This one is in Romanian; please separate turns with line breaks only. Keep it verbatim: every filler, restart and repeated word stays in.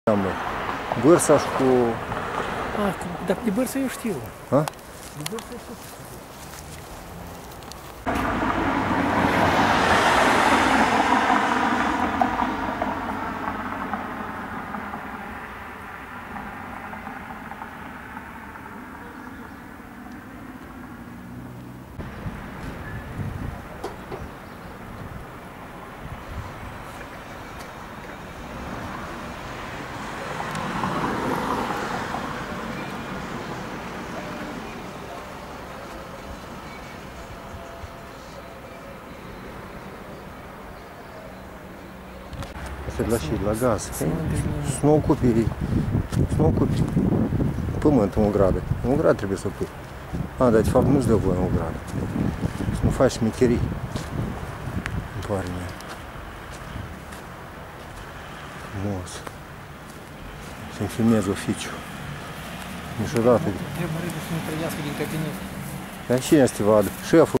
Mă. Bârsa și cu...
A, dar de bârsă eu știu.
A?
De bârsă eu știu.
Să lași la gaz. Să nu ocupi, să nu ocupi pământul în ogradă. În ogradă trebuie să pui. A, dar de fapt nu-ți dă voie în ogradă. Să nu faci smicherii. Îmi pare mie. Frumos. Să-mi filmez oficiul. Niciodată.
Trebuie să nu trăiască din cabinet.
Dar cine să te vadă? Șeful.